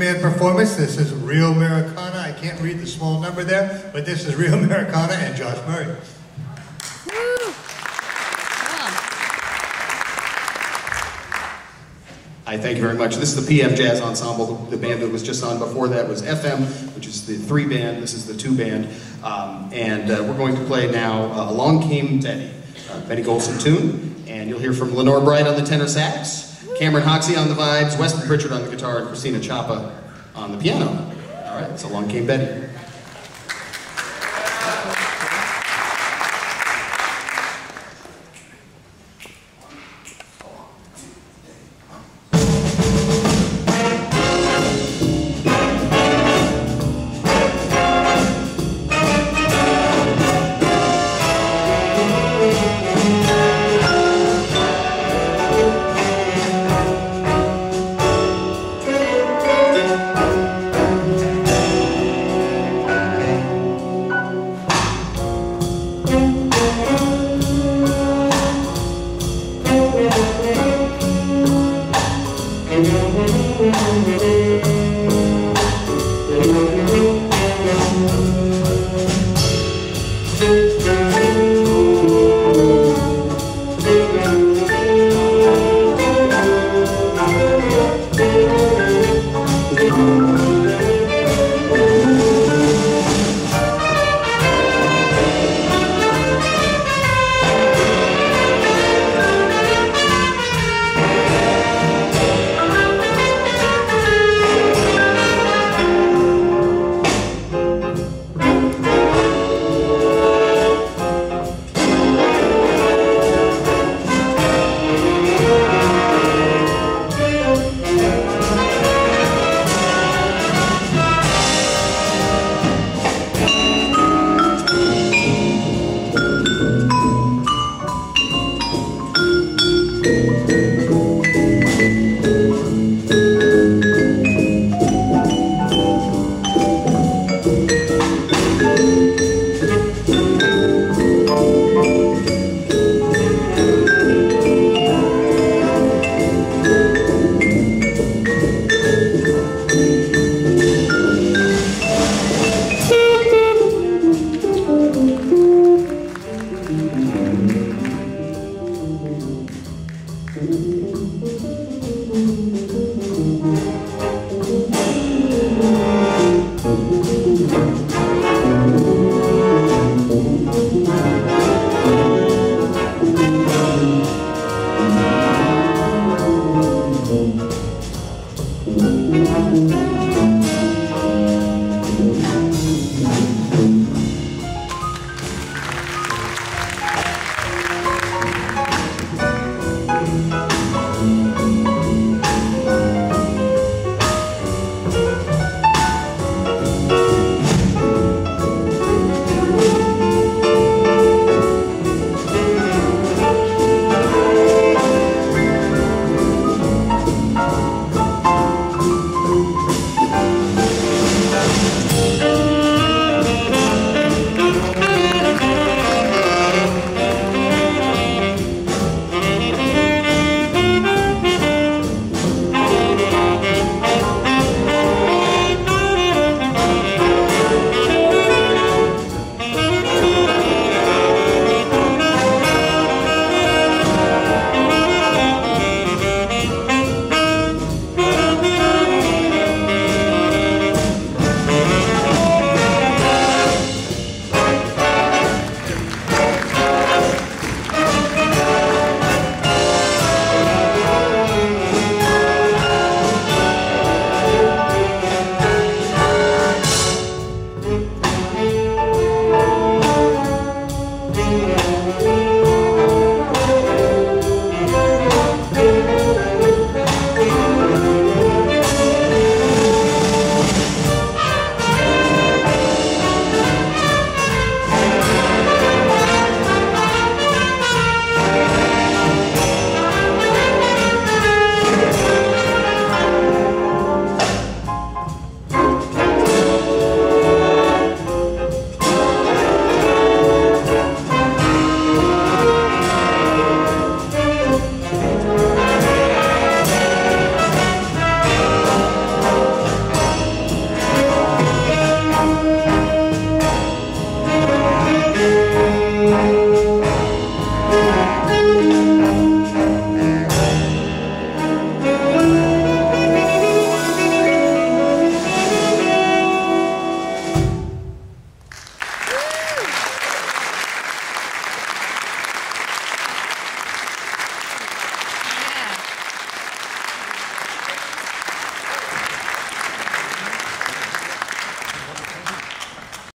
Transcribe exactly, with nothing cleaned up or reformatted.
one-man performance. This is Real Americana. I can't read the small number there, but this is Real Americana and Josh Murray. Hi, thank you very much. This is the P M Jazz Ensemble. The band that was just on before that was F M, which is the three band. This is the two band. Um, and uh, we're going to play now uh, Along Came Betty, uh, Betty Golson tune. And you'll hear from Lenore Bright on the tenor sax, Cameron Hoxie on the vibes, Weston Pritchard on the guitar, and Christina Chapa on the piano. All right, so Along Came Betty.